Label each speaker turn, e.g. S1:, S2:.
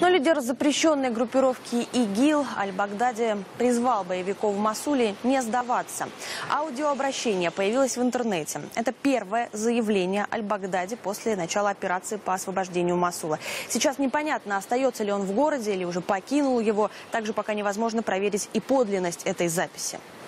S1: Но лидер запрещенной группировки ИГИЛ Аль-Багдади призвал боевиков в Мосуле не сдаваться. Аудиообращение появилось в интернете. Это первое заявление Аль-Багдади после начала операции по освобождению Мосула. Сейчас непонятно, остается ли он в городе или уже покинул его. Также пока невозможно проверить и подлинность этой записи.